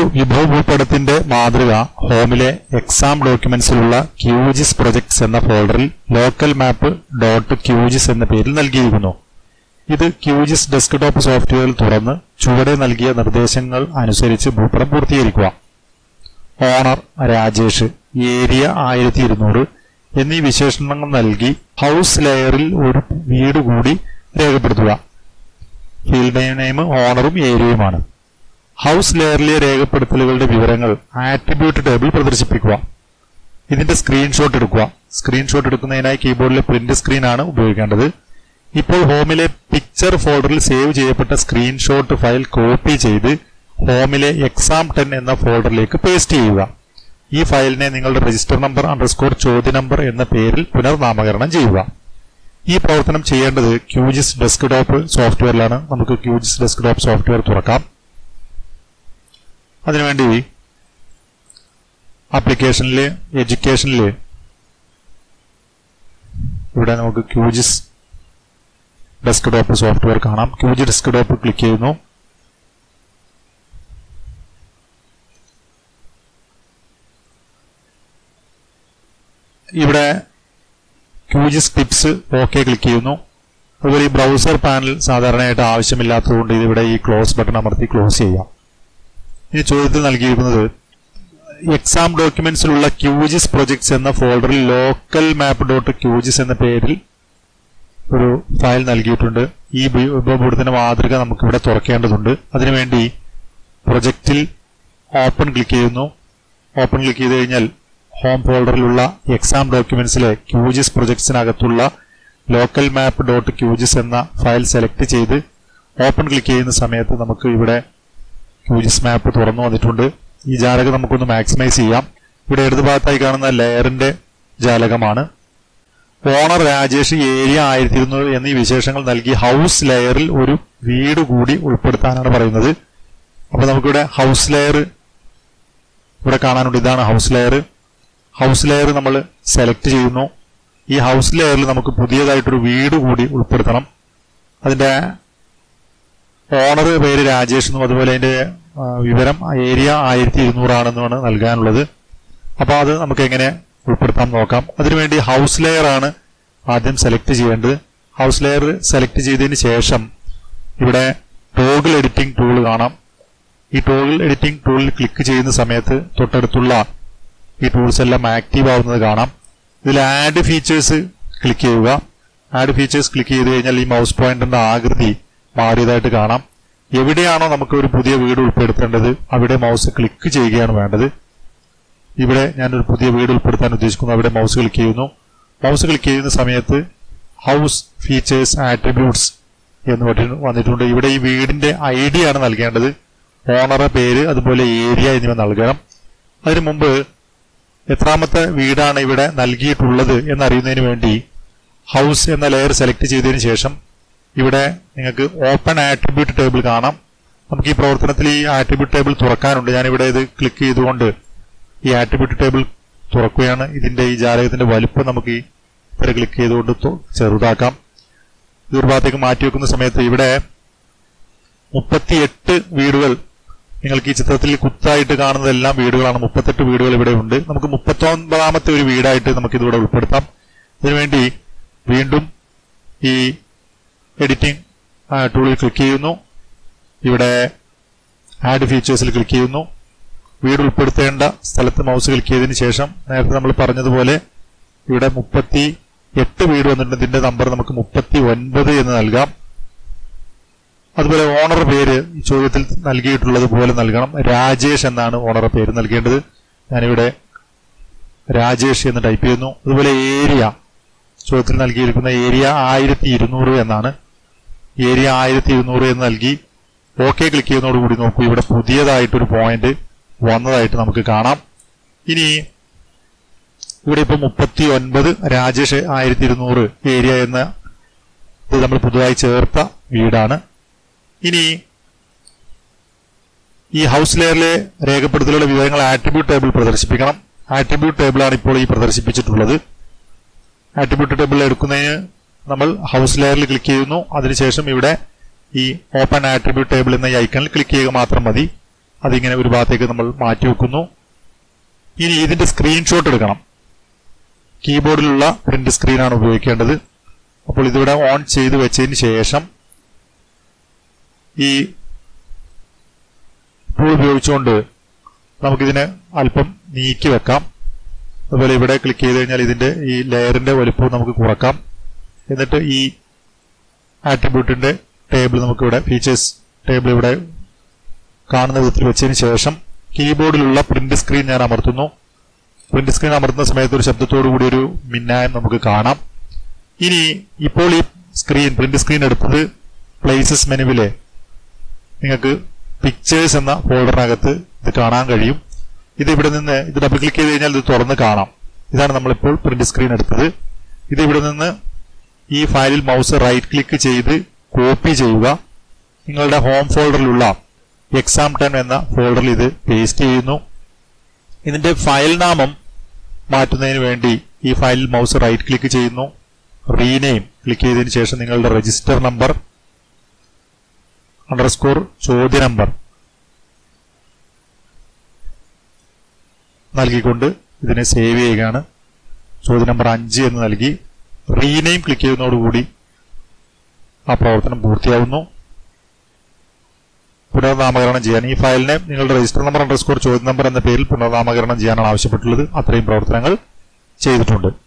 വിഭവ ഭൂപടത്തിന്റെ മാതൃക ഹോമിലെ എക്സാം ഡോക്യുമെന്റ്സിലുള്ള QGIS പ്രൊജക്ട്സ് എന്ന ഫോൾഡറിൽ ലോക്കൽ മാപ്പ് .QGIS എന്ന പേരിൽ നൽകിയിരിക്കുന്നു. ഇത് QGIS ഡെസ്ക്ടോപ്പ് സോഫ്റ്റ്വെയറിൽ തുറന്ന് ചുവടെ നൽകിയ നിർദ്ദേശങ്ങൾ അനുസരിച്ച് ഭൂപടം പൂർത്തീകരിക്കുക. ഓണർ രാജേഷ്, ഏരിയ 1200 എന്നീ വിശേഷണങ്ങൾ നൽകി ഹൗസ് ലെയറിൽ ഒരു വീട് കൂടി രേഖപ്പെടുത്തുക. ഫീൽഡ് നെയിം ഓണറും ഏരിയയുമാണ്. ഹൗസ് ലെയറിലെ രേഖപ്പെടുത്തലുകളുടെ വിവരങ്ങൾ ആട്രിബ്യൂട്ട് ടേബിൾ പ്രദർശിപ്പിക്കുക. ഇതിന്റെ സ്ക്രീൻഷോട്ട് എടുക്കുക. സ്ക്രീൻഷോട്ട് എടുക്കുന്നതിനായി കീബോർഡിലെ പ്രിന്റ് സ്ക്രീൻ ആണ് ഉപയോഗിക്കേണ്ടത്. ഇപ്പോൾ ഹോമിലെ പിക്ചർ ഫോൾഡറിൽ സേവ് ചെയ്യപ്പെട്ട സ്ക്രീൻഷോട്ട് ഫയൽ കോപ്പി ചെയ്ത് ഹോമിലെ എക്സാം 10 എന്ന ഫോൾഡറിലേക്ക് പേസ്റ്റ് ചെയ്യുക. ഈ ഫയലിനെ നിങ്ങളുടെ രജിസ്റ്റർ നമ്പർ _ ചോദ്യ നമ്പർ എന്ന പേരിൽ പുനർനാമകരണം ചെയ്യുക. ഈ പ്രവർത്തനം ചെയ്യേണ്ടത് QGIS ഡെസ്ക്ടോപ്പ് സോഫ്റ്റ്വെയറിലാണ്. നമുക്ക് QGIS ഡെസ്ക്ടോപ്പ് സോഫ്റ്റ്വെയർ തുറക്കാം. അതിനുവേണ്ടി ആപ്ലിക്കേഷനിൽ എഡ്യൂക്കേഷനിൽ ഇവിടെ നമുക്ക് QGIS ഡെസ്ക്ടോപ്പ് സോഫ്റ്റ്വെയർ കാണാം. QGIS ഡെസ്ക്ടോപ്പ് ക്ലിക്ക് ചെയ്യുന്നു. ഇവിടെ QGIS ടിപ്സ് ഓക്കെ ക്ലിക്ക് ചെയ്യുന്നു. അതുപോലെ ഈ ബ്രൗസർ പാനൽ സാധാരണയായിട്ട് ആവശ്യമില്ലാത്തതുകൊണ്ട് ഇതിവിടെ ഈ ക്ലോസ് ബട്ടൺ അമർത്തി ക്ലോസ് ചെയ്യാം. ഇനി ചോദ്യത്തിൽ നൽകിയിരിക്കുന്നത് എക്സാം ഡോക്യുമെന്റ്സിലുള്ള QGIS പ്രൊജക്ട്സ് എന്ന ഫോൾഡറിൽ ലോക്കൽ മാപ്പ് .QGIS എന്ന പേരിൽ ഒരു ഫയൽ നൽകിയിട്ടുണ്ട്. ഈ ഉപഭൂപടത്തിന്റെ മാതൃക നമുക്കിവിടെ തുറക്കേണ്ടതുണ്ട്. അതിനുവേണ്ടി പ്രൊജക്റ്റിൽ ഓപ്പൺ ക്ലിക്ക് ചെയ്യുന്നു. ഓപ്പൺ ക്ലിക്ക് ചെയ്ത് കഴിഞ്ഞാൽ ഹോം ഫോൾഡറിലുള്ള എക്സാം ഡോക്യുമെന്റ്സിലെ QGIS പ്രൊജക്ട്സിനകത്തുള്ള ലോക്കൽ മാപ്പ് .QGIS എന്ന ഫയൽ സെലക്ട് ചെയ്ത് ഓപ്പൺ ക്ലിക്ക് ചെയ്യുന്ന സമയത്ത് നമുക്ക് ഇവിടെ QGIS മാപ്പ് തുറന്നു വന്നിട്ടുണ്ട്. ഈ ജാലകം നമുക്കൊന്ന് മാക്സിമൈസ് ചെയ്യാം. ഇവിടെ ഇടതുഭാഗത്തായി കാണുന്ന ലെയറിന്റെ ജാലകമാണ്. ഓണർ രാജേഷ്, ഏരിയ 1200 എന്നീ വിശേഷങ്ങൾ നൽകി ഹൗസ് ലെയറിൽ ഒരു വീട് കൂടി ഉൾപ്പെടുത്താനാണ് പറയുന്നത്. അപ്പൊ നമുക്കിവിടെ ഹൗസ് ലെയർ ഇവിടെ കാണാനുണ്ട്. ഇതാണ് ഹൗസ് ലെയർ. ഹൗസ് ലെയർ നമ്മൾ സെലക്ട് ചെയ്യുന്നു. ഈ ഹൗസ് ലെയറിൽ നമുക്ക് പുതിയതായിട്ടൊരു വീട് കൂടി ഉൾപ്പെടുത്തണം. അതിന്റെ ഓണർ പേര് രാജേഷ് എന്നും അതുപോലെ അതിന്റെ വിവരം ഏരിയ 1200 ആണെന്നുമാണ് നൽകാനുള്ളത്. അപ്പൊ അത് നമുക്ക് എങ്ങനെ ഉൾപ്പെടുത്താൻ നോക്കാം. അതിനുവേണ്ടി ഹൗസ് ലെയർ ആണ് ആദ്യം സെലക്ട് ചെയ്യേണ്ടത്. ഹൗസ് ലെയർ സെലക്ട് ചെയ്തതിന് ശേഷം ഇവിടെ ടോഗിൾ എഡിറ്റിംഗ് ടൂൾ കാണാം. ഈ ടോഗിൾ എഡിറ്റിംഗ് ടൂളിൽ ക്ലിക്ക് ചെയ്യുന്ന സമയത്ത് തൊട്ടടുത്തുള്ള ഈ ടൂൾസ് എല്ലാം ആക്റ്റീവ് ആവുന്നത് കാണാം. ഇതിൽ ആഡ് ഫീച്ചേഴ്സ് ക്ലിക്ക് ചെയ്യുക. ആഡ് ഫീച്ചേഴ്സ് ക്ലിക്ക് ചെയ്ത് കഴിഞ്ഞാൽ ഈ മൗസ് പോയിന്റിന്റെ ആകൃതി മാറിയതായിട്ട് കാണാം. എവിടെയാണോ നമുക്ക് ഒരു പുതിയ വീട് ഉൾപ്പെടുത്തേണ്ടത് അവിടെ മൗസ് ക്ലിക്ക് ചെയ്യുകയാണ് വേണ്ടത്. ഇവിടെ ഞാനൊരു പുതിയ വീട് ഉൾപ്പെടുത്താൻ ഉദ്ദേശിക്കുന്നു. അവിടെ മൗസ് ക്ലിക്ക് ചെയ്യുന്നു. മൗസ് ക്ലിക്ക് ചെയ്യുന്ന സമയത്ത് ഹൗസ് ഫീച്ചേഴ്സ് ആട്രിബ്യൂട്ട്സ് എന്ന് വന്നിട്ടുണ്ട്. ഇവിടെ ഈ വീടിന്റെ ID ആണ് നൽകേണ്ടത്. ഓണറുടെ പേര് അതുപോലെ ഏരിയ എന്നിവ നൽകണം. അതിനു മുമ്പ് എത്രാമത്തെ വീടാണ് ഇവിടെ നൽകിയിട്ടുള്ളത് എന്നറിയുന്നതിന് വേണ്ടി ഹൗസ് എന്ന ലെയർ സെലക്ട് ചെയ്തതിനു ശേഷം ഇവിടെ നിങ്ങൾക്ക് ഓപ്പൺ ആട്രിബ്യൂട്ട് ടേബിൾ കാണാം. നമുക്ക് ഈ പ്രവർത്തനത്തിൽ ഈ ആട്രിബ്യൂട്ട് ടേബിൾ തുറക്കാനുണ്ട്. ഞാനിവിടെ ഇത് ക്ലിക്ക് ചെയ്തുകൊണ്ട് ഈ ആട്രിബ്യൂട്ട് ടേബിൾ തുറക്കുകയാണ്. ഇതിന്റെ ഈ ജാലകത്തിന്റെ വലുപ്പം നമുക്ക് ഈ ഇത്ര ക്ലിക്ക് ചെയ്തുകൊണ്ട് ചെറുതാക്കാം. ഇതൊരു ഭാഗത്തേക്ക് മാറ്റിവെക്കുന്ന സമയത്ത് ഇവിടെ 38 വീടുകൾ നിങ്ങൾക്ക് ഈ ചിത്രത്തിൽ കുത്തായിട്ട് കാണുന്നതെല്ലാം വീടുകളാണ്. 38 വീടുകൾ ഇവിടെ ഉണ്ട്. നമുക്ക് 39ാമത്തെ ഒരു വീടായിട്ട് നമുക്ക് ഇതിവിടെ ഉൾപ്പെടുത്താം. ഇതിനുവേണ്ടി വീണ്ടും ഈ എഡിറ്റിംഗ് ടൂളിൽ ക്ലിക്ക് ചെയ്യുന്നു. ഇവിടെ ആഡ് ഫീച്ചേഴ്സിൽ ക്ലിക്ക് ചെയ്യുന്നു. വീട് ഉൾപ്പെടുത്തേണ്ട സ്ഥലത്ത് മൗസ് ക്ലിക്ക് ചെയ്തതിന് ശേഷം നേരത്തെ നമ്മൾ പറഞ്ഞതുപോലെ ഇവിടെ 38 വീട് വന്നിട്ടുണ്ട്. ഇതിന്റെ നമ്പർ നമുക്ക് 39 എന്ന് നൽകാം. അതുപോലെ ഓണർ പേര് ഈ ചോദ്യത്തിൽ നൽകിയിട്ടുള്ളത് പോലെ നൽകണം. രാജേഷ് എന്നാണ് ഓണർ പേര് നൽകേണ്ടത്. ഞാനിവിടെ രാജേഷ് എന്ന് ടൈപ്പ് ചെയ്യുന്നു. അതുപോലെ ഏരിയ ചോദ്യത്തിൽ നൽകിയിരിക്കുന്ന ഏരിയ 1200 എന്നാണ്. ഏരിയ 1200 എന്ന് നൽകി ഓക്കെ ക്ലിക്ക് ചെയ്യുന്നതോടുകൂടി നോക്കൂ ഇവിടെ പുതിയതായിട്ടൊരു പോയിന്റ് വന്നതായിട്ട് നമുക്ക് കാണാം. ഇനി ഇവിടെ ഇപ്പൊ 39 രാജേഷ് 1200 ഏരിയ എന്ന ഇത് നമ്മൾ പുതുതായി ചേർത്ത വീടാണ്. ഇനി ഈ ഹൗസ് ലെയറിലെ രേഖപ്പെടുത്തലുള്ള വിവരങ്ങൾ ആട്രിബ്യൂട്ട് ടേബിൾ പ്രദർശിപ്പിക്കണം. ആട്രിബ്യൂട്ട് ടേബിളാണ് ഇപ്പോൾ ഈ പ്രദർശിപ്പിച്ചിട്ടുള്ളത്. ആട്രിബ്യൂട്ട് ടേബിൾ എടുക്കുന്നതിന് നമ്മൾ ഹൗസ് ലെയറിൽ ക്ലിക്ക് ചെയ്യുന്നു. അതിനുശേഷം ഇവിടെ ഈ ഓപ്പൺ ആട്രിബ്യൂട്ട് ടേബിൾ എന്ന ഈ ഐക്കണിൽ ക്ലിക്ക് ചെയ്യുക മാത്രം മതി. അതിങ്ങനെ ഒരു ഭാഗത്തേക്ക് നമ്മൾ മാറ്റി വെക്കുന്നു. ഇനി ഇതിന്റെ സ്ക്രീൻഷോട്ട് എടുക്കണം. കീബോർഡിലുള്ള പ്രിന്റ് സ്ക്രീനാണ് ഉപയോഗിക്കേണ്ടത്. അപ്പോൾ ഇതിവിടെ ഓൺ ചെയ്ത് വെച്ചതിന് ശേഷം ഈ ടൂൾ ഉപയോഗിച്ചുകൊണ്ട് നമുക്കിതിനെ അല്പം നീക്കി വെക്കാം. അതുപോലെ ഇവിടെ ക്ലിക്ക് ചെയ്ത് കഴിഞ്ഞാൽ ഇതിന്റെ ഈ ലെയറിന്റെ വലുപ്പവും നമുക്ക് കുറക്കാം. എന്നിട്ട് ഈ ആട്രിബ്യൂട്ടിന്റെ ടേബിൾ നമുക്കിവിടെ ഫീച്ചേഴ്സ് ടേബിൾ ഇവിടെ കാണുന്ന വിധത്തിൽ വെച്ചതിന് ശേഷം കീബോർഡിലുള്ള പ്രിന്റ് സ്ക്രീൻ ഞാൻ അമർത്തുന്നു. പ്രിന്റ് സ്ക്രീൻ അമർത്തുന്ന സമയത്ത് ഒരു ശബ്ദത്തോടു കൂടി ഒരു മിന്നായം നമുക്ക് കാണാം. ഇനി ഇപ്പോൾ ഈ പ്രിന്റ് സ്ക്രീൻ എടുത്തത് പ്ലേസസ് മെനുവിലെ നിങ്ങൾക്ക് പിക്ചേഴ്സ് എന്ന ഫോൾഡറിനകത്ത് ഇത് കാണാൻ കഴിയും. ഇത് ഇവിടെ നിന്ന് ഇത് ഡബിൾ ക്ലിക്ക് ചെയ്ത് കഴിഞ്ഞാൽ ഇത് തുറന്ന് കാണാം. ഇതാണ് നമ്മളിപ്പോൾ പ്രിന്റ് സ്ക്രീൻ എടുത്തത്. ഇത് ഇവിടെ നിന്ന് ഈ ഫയലിൽ മൗസ് റൈറ്റ് ക്ലിക്ക് ചെയ്ത് കോപ്പി ചെയ്യുക. നിങ്ങളുടെ ഹോം ഫോൾഡറിലുള്ള എക്സാം 10 എന്ന ഫോൾഡറിൽ ഇത് പേസ്റ്റ് ചെയ്യുന്നു. ഇതിന്റെ ഫയൽ നാമം മാറ്റുന്നതിന് വേണ്ടി ഈ ഫയലിൽ മൗസ് റൈറ്റ് ക്ലിക്ക് ചെയ്യുന്നു. റീനെയിം ക്ലിക്ക് ചെയ്തതിനു ശേഷം നിങ്ങളുടെ രജിസ്റ്റർ നമ്പർ _ ചോദ്യ നമ്പർ നൽകിക്കൊണ്ട് ഇതിനെ സേവ് ചെയ്യുകയാണ്. ചോദ്യ നമ്പർ 5 എന്ന് നൽകി റീനെയിം ക്ലിക്ക് ചെയ്യുന്നതോടുകൂടി ആ പ്രവർത്തനം പൂർത്തിയാവുന്നു. പുനർനാമകരണം ചെയ്യാൻ ഈ ഫയലിനെ നിങ്ങളുടെ രജിസ്റ്റർ നമ്പർ _ ചോദ്യ നമ്പർ എന്ന പേരിൽ പുനർനാമകരണം ചെയ്യാനാണ് ആവശ്യപ്പെട്ടുള്ളത്. അത്രയും പ്രവർത്തനങ്ങൾ ചെയ്തിട്ടുണ്ട്.